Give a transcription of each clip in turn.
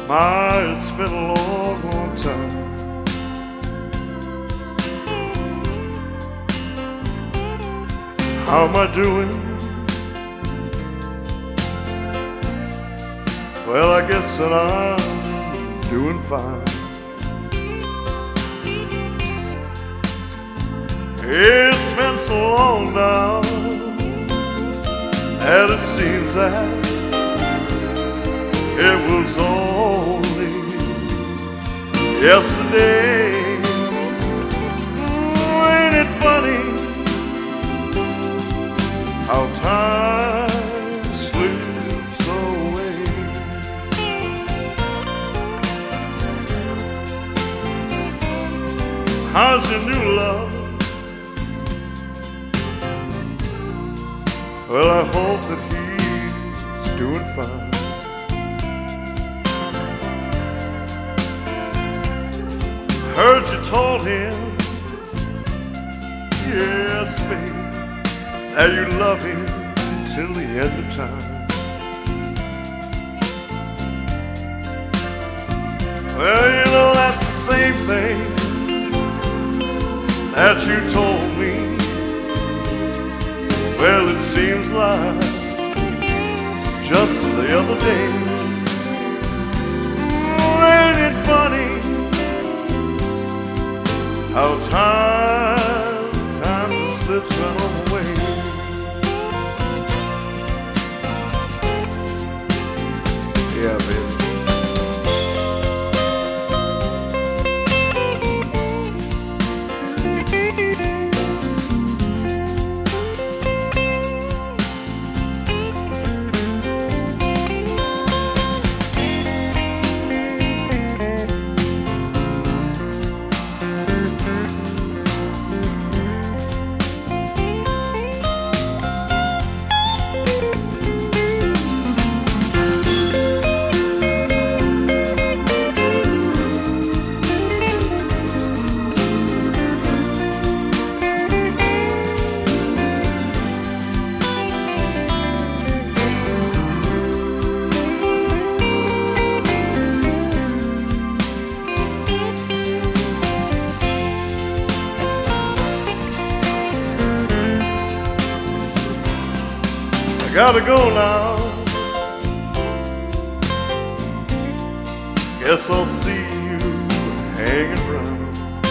My, it's been a long, long time. How am I doing? Well, I guess that I'm doing fine. It's been so long now, and it seems that it was only yesterday. Ain't it funny how time slips away? How's your new love? Well, I hope that he's doing fine. Heard you told him, yes, babe, that you love him till the end of time. Well, you know that's the same thing that you told me. Well, it seems like just the other day. Ain't it funny how time just slips right on away? Yeah, baby. Gotta go now. Guess I'll see you hanging around.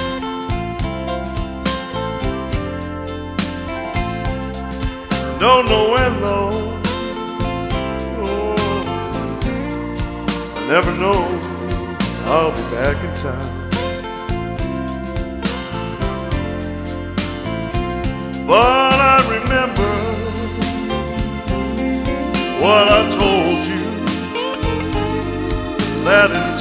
Don't know when though. Oh, I never know. I'll be back in town. But I remember what I told you, that in